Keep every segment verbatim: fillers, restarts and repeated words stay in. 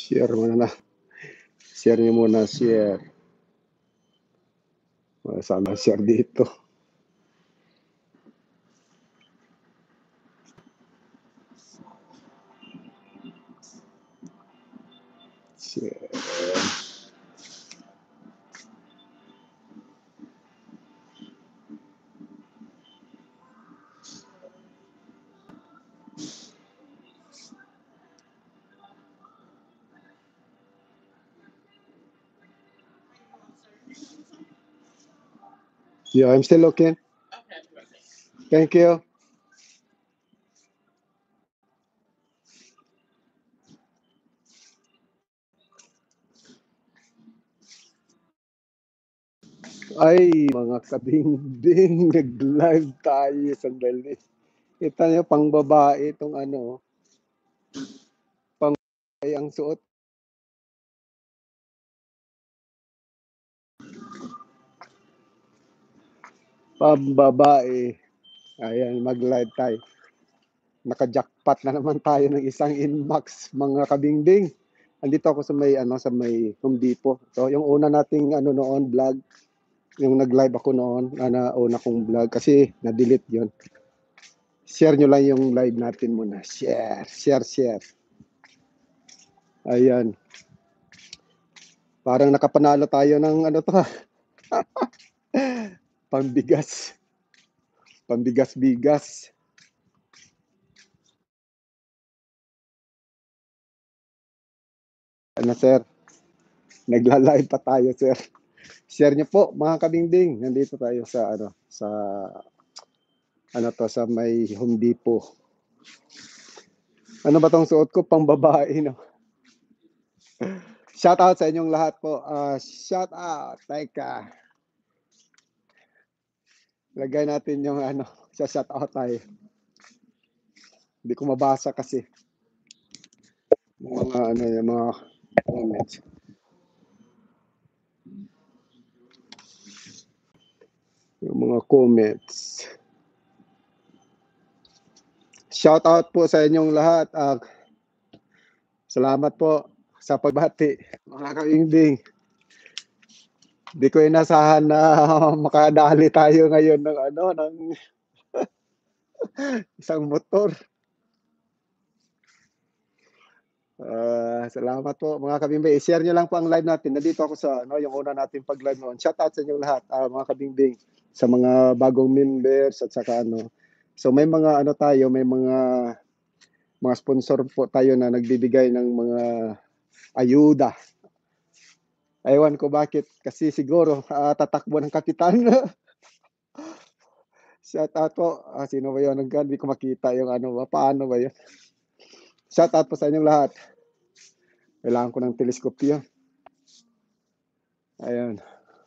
Share mo na. Share niyo muna, share. Wala sana share dito. Share. Yeah, I'm still looking. Thank you. Ay, mga kabingding, nag-live tayo sandali. Kita niyo, pang babae itong ano, pang babae ang suot. Pang babae. Ayan, mag-live tayo. Naka-jackpot na naman tayo ng isang Inmax, mga kabingding. Andito ako sa may ano sa may Home Depot. So yung una nating ano noon vlog, yung nag-live ako noon, na una kong vlog kasi na-delete 'yon. Share nyo lang yung live natin muna. Share, share, share. Ayan. Parang nakapanalo tayo ng ano to. Pambigas. Pambigas-bigas. Ano sir? Nagla-live pa tayo sir. Share nyo po mga kabingding. Nandito tayo sa ano sa ano to sa may Home Depot. Ano ba tong suot ko? Pang babae no. Shout out sa inyong lahat po. Uh, shout out. Teka. Lagay natin yung ano, sa shout out tayo. Hindi ko mabasa kasi. Mga ano yung mga comments. Yung mga comments. Shout out po sa inyong lahat. Uh, salamat po sa pagbati, mga kabingding. Hindi ko inasahan na makadali tayo ngayon ng ano, ng isang motor. Uh, salamat po mga kabingding. I-share nyo lang po ang live natin. Nandito ako sa ano, yung una natin pag-live noon. Shout out sa inyong lahat, uh, mga kabingding, sa mga bagong members at saka ano. So may mga ano tayo, may mga mga sponsor po tayo na nagbibigay ng mga ayuda. Ewan ko bakit, kasi siguro uh, tatakbo ng kapitan. Shout out po. Ah, sino ba yun? Hindi ko makita yung ano ba. Paano ba yun? Shout out po sa inyong lahat. Kailangan ko ng teleskopyo. Ayun.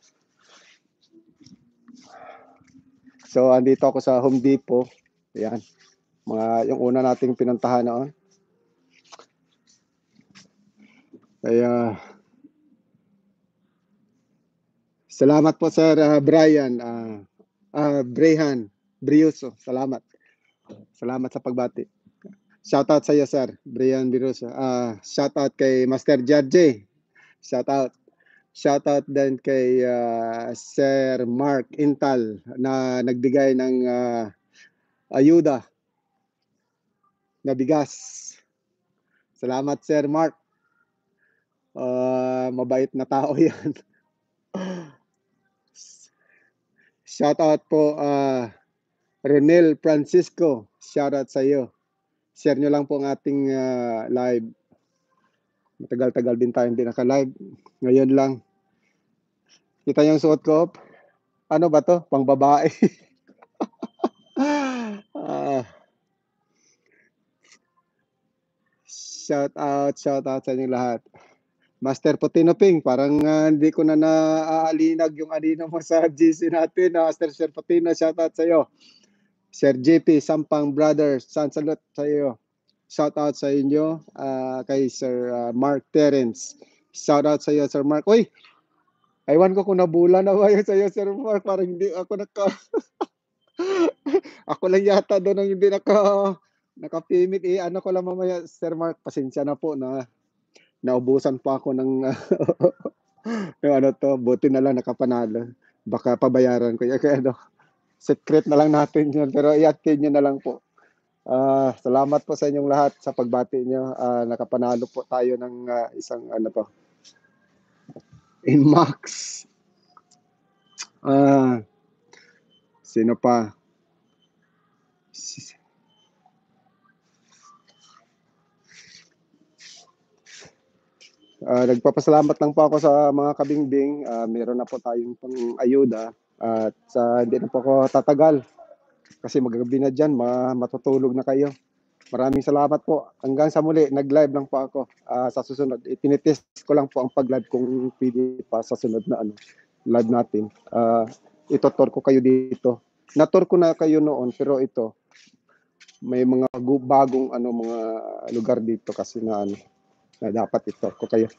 So, andito ako sa Home Depot. Ayan. Mga, yung una nating pinuntahan noon. Kaya, salamat po Sir uh, Brian. Uh, uh, Brehan Briuso. Salamat. Salamat sa pagbati. Shout out sa iyo Sir Brian Briuso. Uh, shout out kay Master Judge. Shout out. Shout out din kay uh, Sir Mark Intal na nagbigay ng uh, ayuda na bigas. Salamat Sir Mark. Uh, mabait na tao yan. Shout out po uh, Ronel Francisco. Shout out sa iyo. Share nyo lang po ang ating uh, live. Matagal-tagal din tayo hindi naka-live. Ngayon lang. Kita yung suot ko? Ano ba to? Pang babae. uh, shout out, shout out sa inyong lahat. Master Potino Ping, parang uh, hindi ko na naaalinag yung anino mo sa G C natin. Uh, Master Sir Potino, shout out sa iyo. Sir J P, Sampang Brothers, sansalot sa iyo. Shout out sa inyo uh, kay Sir uh, Mark Terence. Shout out sa iyo, Sir Mark. Uy, aywan ko kung nabula na ba yun sa iyo, Sir Mark. Parang hindi ako naka... ako lang yata doon ang hindi naka... Nakapimik. Eh, ano ko lang mamaya, Sir Mark, pasensya na po na naubusan pa ako ng yung ano 'to, buti na lang nakapanalo. Baka pabayaran ko 'yan kaya ano, secret na lang natin 'yun, pero i-attend niyo na lang po. Ah, salamat po sa inyong lahat sa pagbati niyo, ah, nakapanalo po tayo ng, ah, isang ano 'to, Inmax. Ah, sino pa? Si Ah, nagpapasalamat lang po ako sa mga kabingbing, ah, meron na po tayong pang-ayuda at sa hindi na po ako tatagal kasi magagabi na diyan, ma matutulog na kayo. Maraming salamat po. Hanggang sa muli, nag-live lang po ako. Ah, sa susunod, itinetest ko lang po ang pag-live kung puwede pa sa sunod na ano, live natin. Ah, ito-tour ko kayo dito. Na-tour ko na kayo noon pero ito, may mga gu bagong ano, mga lugar dito kasi na ano, na dapat i-tour ko kayo.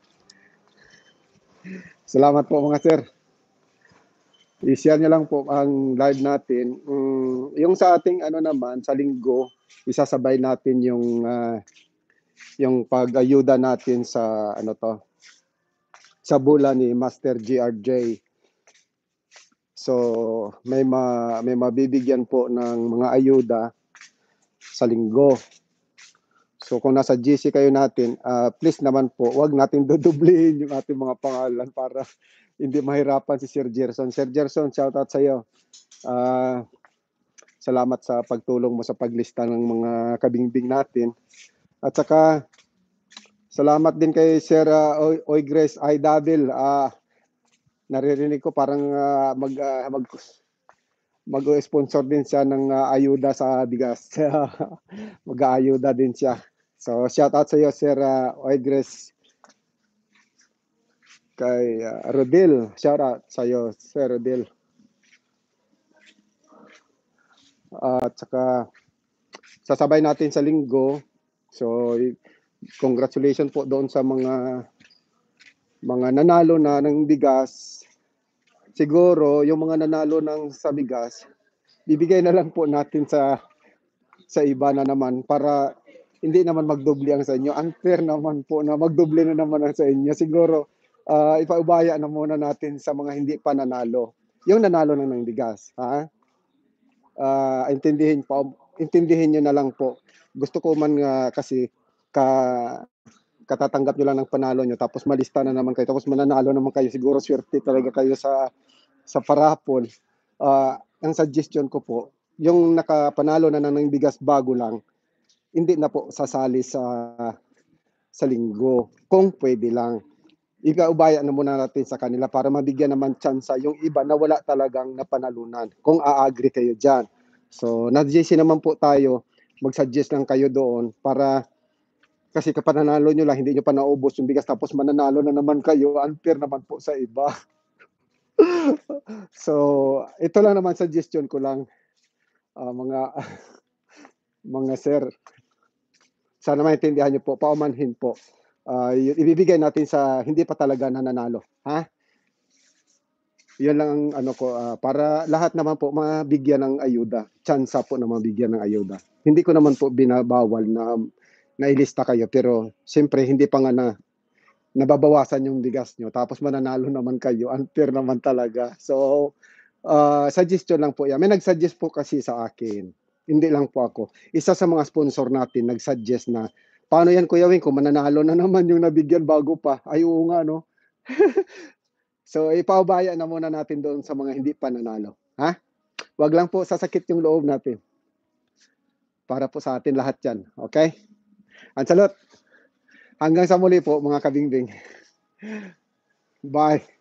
Salamat po mga sir. I-share niyo lang po ang live natin. Hmm, yung sa ating ano naman, sa linggo, isasabay natin yung, ah, yung pag-ayuda natin sa ano 'to, sa bula ni Master G R J. So, may ma may mabibigyan po ng mga ayuda sa linggo. So, kung nasa G C kayo natin, ah, please naman po, 'wag nating dodoblehin yung ating mga pangalan para hindi mahirapan si Sir Gerson. Sir Gerson, shoutout sa'yo. Ah, salamat sa pagtulong mo sa paglista ng mga kabingbing natin. At saka salamat din kay Sir, ah, Oy Oygres Aidavil. Ah, naririnig ko parang, ah, mag, ah, mag mag-o-sponsor din siya ng, ah, ayuda sa bigas. Mag-aayuda din siya. So, shoutout sa'yo Sir, ah, Oygres. Kay, ah, Rodel, shoutout sa'yo Sir Rodel. At saka sasabay natin sa linggo. So, congratulations po doon sa mga mga nanalo na ng bigas. Siguro yung mga nanalo ng sa bigas, bibigay na lang po natin sa sa iba na naman para hindi naman magdoble ang sa inyo. Unfair naman po na magdoble na naman ang sa inyo. Siguro, ah, ipaubaya na muna natin sa mga hindi pa nanalo. Yung nanalo na ng bigas, ha? Ah, intindihin po intindihin niyo na lang po. Gusto ko man nga kasi ka katatanggap niyo lang ng panalo niyo tapos malista na naman kayo tapos mananalo naman kayo. Siguro swerte talaga kayo sa sa parapol. Ah, ang suggestion ko po, yung nakapanalo na ng bigas bago lang, hindi na po sasali sa sa linggo kung puwede lang. Ipaubaya na muna natin sa kanila para mabigyan naman tsansa yung iba na wala talagang napanalunan, kung a-agree kayo diyan. So, nag-G C naman po tayo, mag-suggest lang kayo doon para kasi kapag nanalo niyo lang, hindi niyo pa naubos yung bigas tapos mananalo na naman kayo, unfair naman po sa iba. So, ito lang naman suggestion ko lang, ah, mga mga sir. Sana maintindihan niyo po, paumanhin po. Ah, ibibigay natin sa hindi pa talaga nananalo, ha? 'Yun lang ang ano ko, ah, para lahat naman po mabigyan ng ayuda, tsansa po na mabigyan ng ayuda. Hindi ko naman po binabawal na nailista kayo pero siyempre hindi pa nga na nababawasan yung bigas niyo tapos mananalo naman kayo, unfair naman talaga. So, ah, suggestion lang po 'yan. May nag-suggest po kasi sa akin, hindi lang po ako. Isa sa mga sponsor natin nag-suggest na, "Paano 'yan Kuya Wing kung mananalo na naman yung nabigyan bago pa?" Ay, oo nga 'no. So, ipaubaya na muna natin doon sa mga hindi pa nanalo, ha? 'Wag lang po sasakit yung loob natin. Para po sa atin lahat 'yan, okey? Ang salot. Hanggang sa muli po mga kabingbing. Bye.